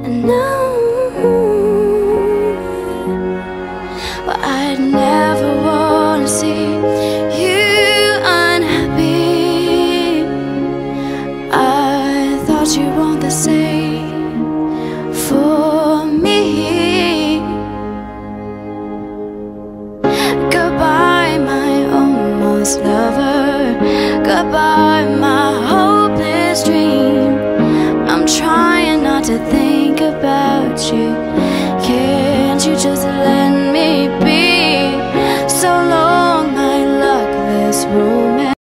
know, well, I'd never wanna see you unhappy. I thought you'd want the same for me. Goodbye, my almost lover. Goodbye, my hopeless dream. I'm trying not to think